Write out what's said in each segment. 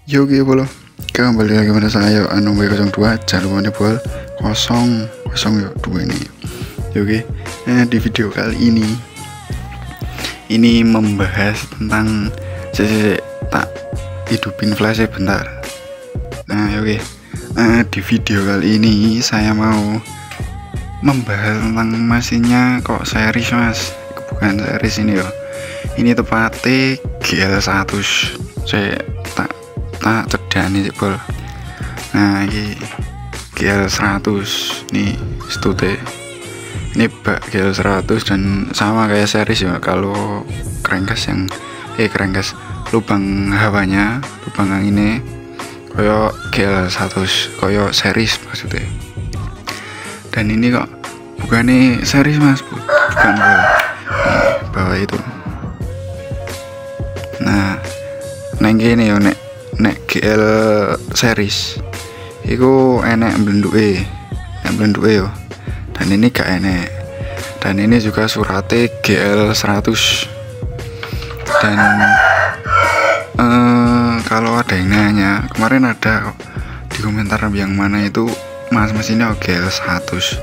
Yo bolo, kembali lagi pada saya Anombai 02. Jangan lupa nih bol 002 ini. Oke, di video kali ini membahas tentang tak hidupin flash bentar. Di video kali ini saya mau membahas tentang mesinnya kok series mas, bukan series ini yo. Ini tepatnya GL100. Saya tak cedani sih bol. Nah ini GL100 nih stute. Ini bak GL100 dan sama kayak series ya. Kalau crankcase crankcase lubang hawanya, lubang anginnya koyo GL100, koyo series maksudnya. Dan ini kok bukannya series mas, bukan bol. Bawah itu. Nah gini yo nek GL series iku enek blenduke yo, dan ini gak enek, dan ini juga suratnya GL100. Dan kalau ada yang nanya kemarin ada di komentar yang mana itu mas mesinnya GL100,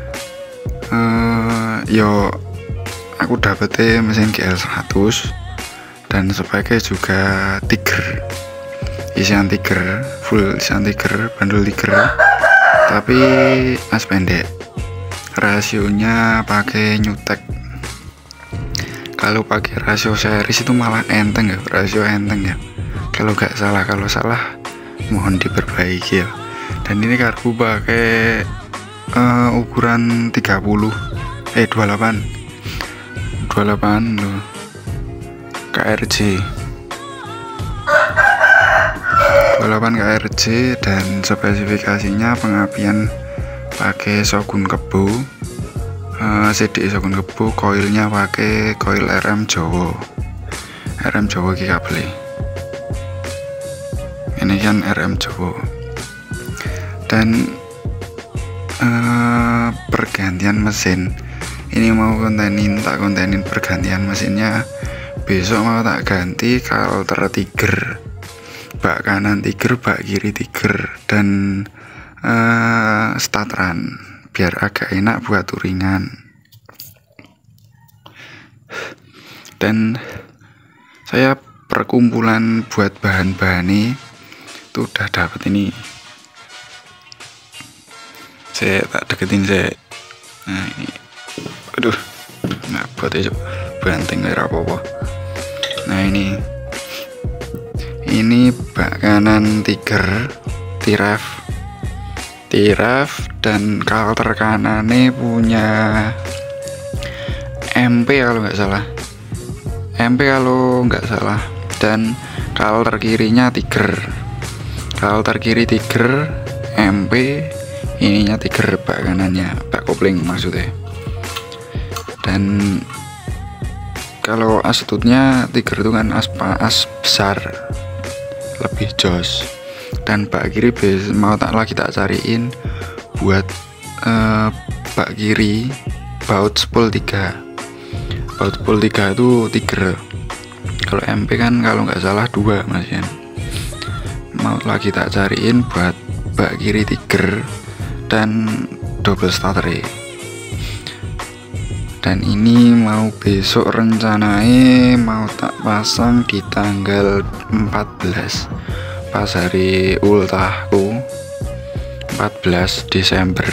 yo aku dapetnya mesin GL100 dan speknya juga Tiger, isian Tiger, full isian Tiger, bandul Tiger, tapi as pendek, rasionya pakai Newtek. Kalau pakai rasio series itu malah enteng ya, rasio enteng ya kalau nggak salah. Kalau salah mohon diperbaiki ya. Dan ini karbu pakai ukuran 28 loh, KRJ 28 KRJ, dan spesifikasinya pengapian pakai Shogun Kebo, CDI Shogun Kebo, koilnya pakai koil RM Jawa ki kabel ini kan RM Jawa. Dan pergantian mesin ini mau tak kontenin pergantian mesinnya. Besok mau tak ganti kalter Tiger, bak kanan Tiger, bak kiri Tiger, dan starteran biar agak enak buat touringan. Dan saya perkumpulan buat bahan-bahan ini tuh udah dapat ini. Saya tak deketin saya. Nah ini, aduh, nggak buat aja banteng kayak apa-apa. Nah ini bak kanan Tiger, tiraf, dan kalter kanannya punya MP kalau nggak salah, dan kalter kirinya Tiger, kalter kiri Tiger, MP, ininya Tiger, bak kanannya, bak kopling maksudnya. Dan kalau as tutnya Tiger itu kan as besar, lebih jos. Dan bak kiri mau tak cariin buat bak kiri baut spool 3. Baut spool 3 itu Tiger. Kalau MP kan kalau nggak salah 2 mas ya. Mau lagi tak cariin buat bak kiri Tiger dan double starter. Dan ini mau besok rencananya mau tak pasang di tanggal 14 pas hari ultahku, 14 Desember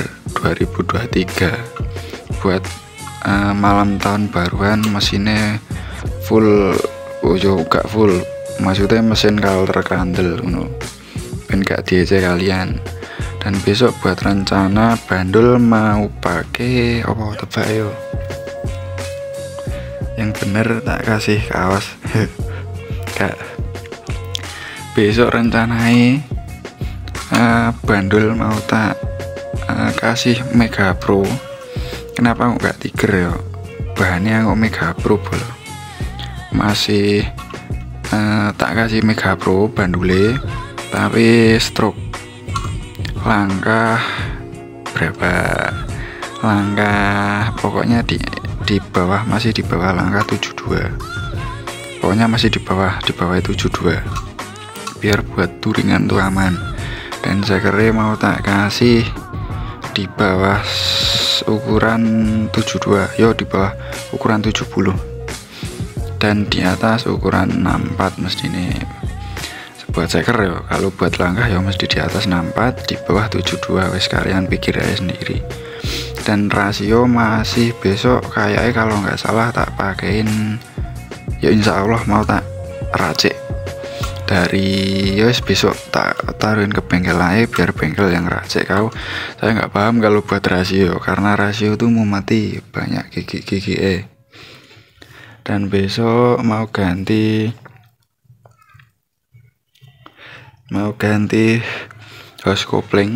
2023, buat malam tahun baruan. Mesinnya full, gak full, maksudnya mesin kalter kandel ben gak diece kalian. Dan besok buat rencana bandul mau pakai apa tebak yo, yang bener tak kasih kaos. Kak, besok rencananya bandul mau tak kasih Mega Pro. Kenapa enggak Tiger ya, bahannya kok Mega Pro bol. Masih tak kasih Mega Pro bandule, tapi stroke langkah berapa, langkah pokoknya di bawah, masih di bawah langkah 72, pokoknya masih di bawah 72. biar buat touringan tuh aman. Dan sekernya mau tak kasih di bawah ukuran 72, yo di bawah ukuran 70, dan di atas ukuran 64 mesti nih buat seker ya. Kalau buat langkah ya mesti di atas 64, di bawah 72, wes kalian pikir aja sendiri. Dan rasio masih besok kayaknya kalau nggak salah tak pakein, ya insya Allah mau tak racik dari yos besok tak taruhin ke bengkel aja biar bengkel yang racik. Saya nggak paham kalau buat rasio, karena rasio tuh mau mati banyak gigi. Dan besok mau ganti hose kopling.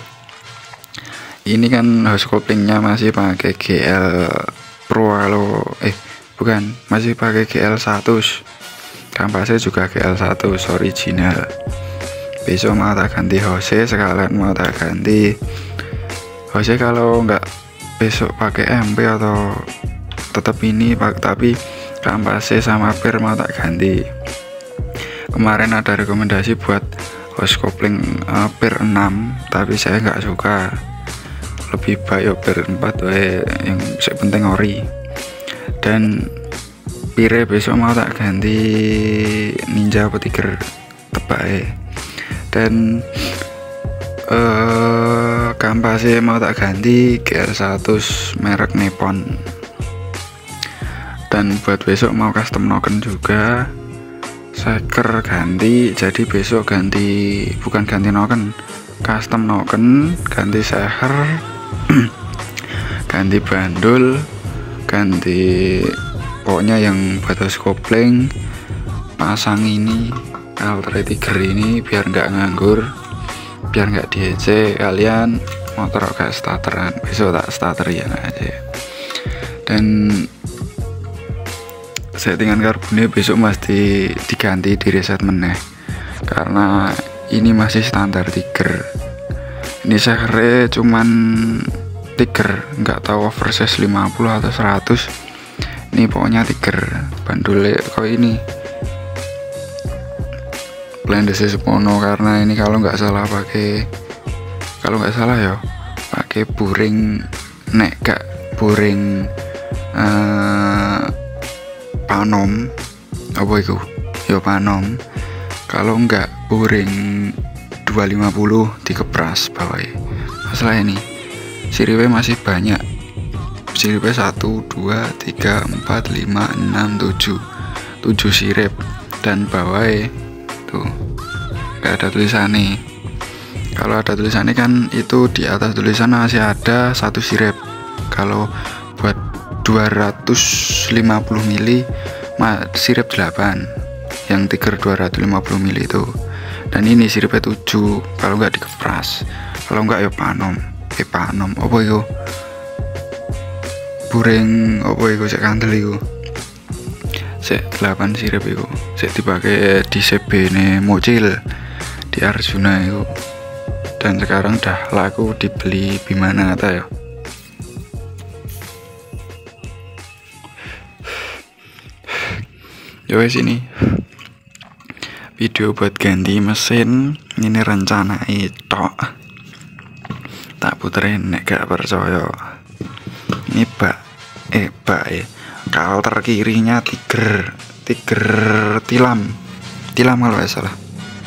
Ini kan hose koplingnya masih pakai GL Pro, bukan, masih pakai GL 100, kampasnya juga GL 100 original. Besok mau tak ganti hose, sekalian mau tak ganti hose. Kalau nggak besok pakai MP atau tetap ini tapi kampasnya sama per mau tak ganti. Kemarin ada rekomendasi buat hose kopling per 6, tapi saya nggak suka, lebih baik per 4 yang penting ori. Dan pire besok mau tak ganti Ninja apa Tiger tebak. Dan kampasnya mau tak ganti GR 100 merek Nippon. Dan buat besok mau custom noken juga, seker ganti, jadi besok bukan ganti noken, custom noken, ganti seher ganti bandul, ganti pokoknya yang batas kopling, pasang ini Ultra Tiger ini biar nggak nganggur, biar nggak diece kalian motor kayak starteran. Besok tak starter ya aja. Dan settingan karbonnya besok mesti diganti, di reset meneh, karena ini masih standar Tiger. Ini sekernya cuman Tiger, nggak tahu oversize 50 atau 100. Ini pokoknya Tiger, bandulnya kok ini blendesnya sepono, karena ini kalau nggak salah ya pakai buring, gak buring panom apa itu ya, panom. Kalau nggak buring 250 dikepras bawah. Masalah ini siripnya masih banyak, siripnya 1, 2, 3, 4, 5, 6, 7 sirip, dan bawah tuh nggak ada tulisannya. Kalau ada tulisannya kan itu di atas tulisan masih ada 1 sirip. Kalau buat 250 mili sirip 8, yang Tiger 250 mili itu. Dan ini siripnya 7 kalau nggak dikepras. Kalau nggak ya panom apa itu buring apa itu cek kantel itu cek 8 sirip itu cek dipakai di CB ne Mocil di Arjuna itu. Dan sekarang dah laku dibeli Bimanata ya. Wes ini video buat ganti mesin, ini rencana itu tak puterin nek gak percaya. Ini bak kalter kirinya Tiger tilam kalau gak salah,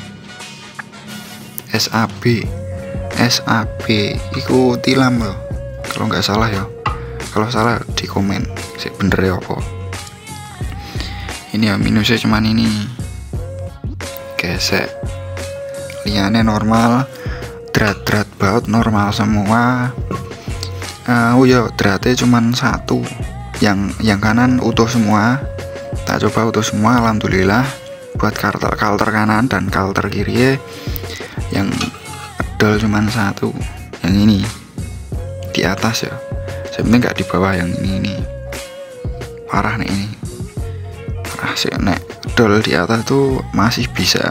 SAB iku tilam loh kalau nggak salah ya. Kalau salah di komen sih bener ya apa. Ini ya minusnya cuman ini gesek, liane normal, drat baut normal semua. Dratnya cuman 1, yang kanan utuh semua, tak coba utuh semua alhamdulillah. Buat kalter kanan dan kalter kiri yang edol cuman 1, yang ini di atas ya, sebenarnya nggak di bawah. Yang ini parah nih, ini parah sih. Nek edol di atas tuh masih bisa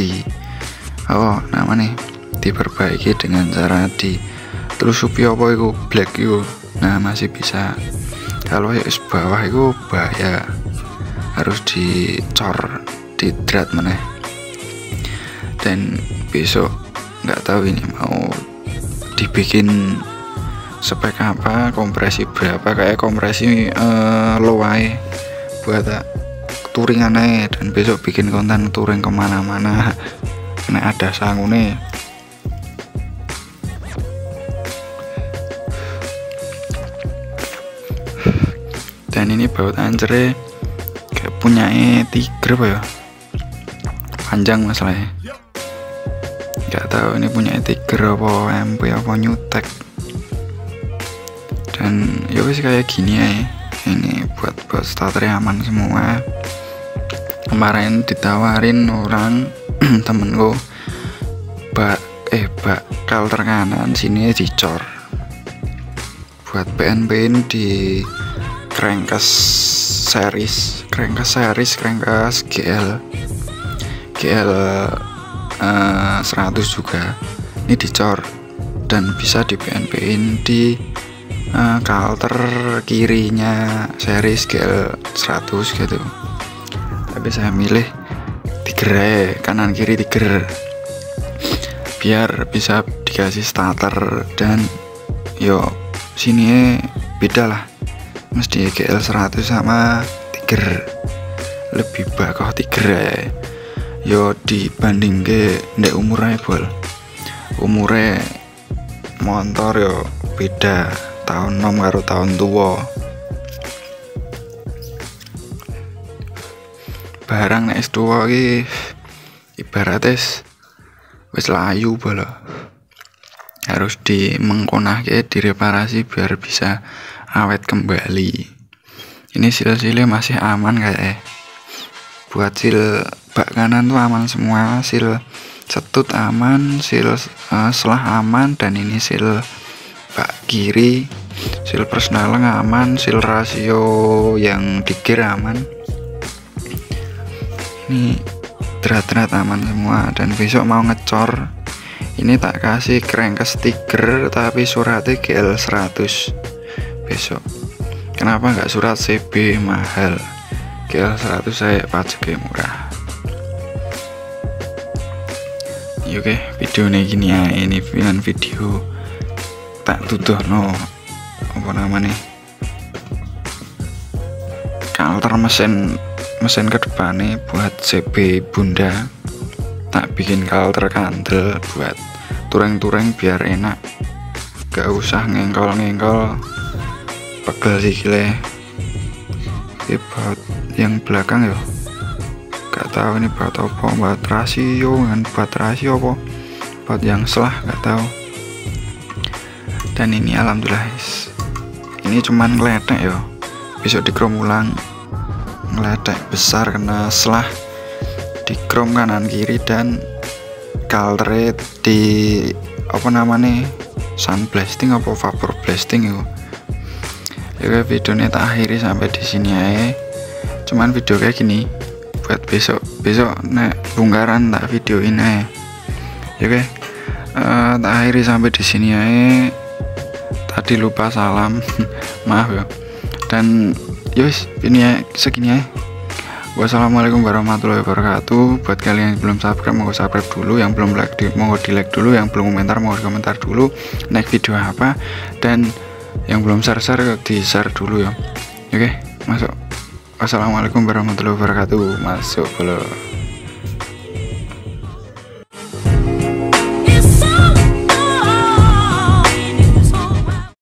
diperbaiki dengan cara ditelusupi apa itu black itu, nah masih bisa. Kalau ya bawah itu bahaya, harus dicor, di drat meneh. dan besok nggak tahu ini mau dibikin spek apa, kompresi berapa, kayak kompresi low aja buat touringan aja, dan besok bikin konten touring kemana-mana nek ada sangune. Dan ini baut ancere kayak punya Tiger apa ya, panjang masalahnya, nggak tahu ini punya Tiger apa MP apa Newtek. Dan ya wis kayak gini ya, ini buat starter aman semua. Kemarin ditawarin orang temenku bak kalter kanan sini dicor buat PNP ini di crankcase series GL 100 juga ini dicor, dan bisa di PNP in di kalter kirinya series GL 100 gitu. Tapi saya milih tiger, kanan kiri tiger, biar bisa dikasih starter. Dan yo sini beda lah, mesti GL 100 sama tiger, lebih bakoh tiger yo dibanding ke ndek umurnya bol, umurnya motor yo beda tahun nom karo tahun tua. Barang nek S2 iki ibaratnya wis layu bola, harus dimengkonahke, direparasi biar bisa awet kembali. Ini sil-silnya masih aman kayak buat sil bak kanan tuh aman semua, sil setut aman, sil selah aman, dan ini sil bak kiri, sil personal aman, sil rasio yang di gear aman. Ini drat-drat aman semua. Dan besok mau ngecor, ini tak kasih crankcase Tiger tapi suratnya GL 100 besok. Kenapa nggak surat CB mahal? GL 100 saya pajaknya murah. Oke, video ini gini ya, ini video tak tutuh no apa namanya kalter mesin ke depan nih buat CB bunda. Tak bikin kalter kandel buat tureng-tureng biar enak, gak usah ngengkol pegel sikile. Ini baut yang belakang ya gak tahu ini baut apa, baut rasio dengan baut rasio apa, baut yang selah gak tahu. Dan ini alhamdulillah ini cuman ngeletek ya, besok dikrom ulang, ngeletek besar kena selah di krom kanan kiri, dan kaltere di apa namanya sun blasting apa vapor blasting itu. Oke, videonya tak akhiri sampai di sini ya. Cuman video kayak gini buat besok nek bongkaran tak videoin aja. Oke, tak akhiri sampai di sini ya. Tadi lupa salam maaf ya. Dan yos ini ya segini ya. Wassalamualaikum warahmatullahi wabarakatuh. Buat kalian yang belum subscribe, mau subscribe dulu. Yang belum like, mau di like dulu. Yang belum komentar, mau komentar dulu. Next video apa? Dan yang belum share di share dulu ya. Oke, masuk. Wassalamualaikum warahmatullahi wabarakatuh. Masuk boleh.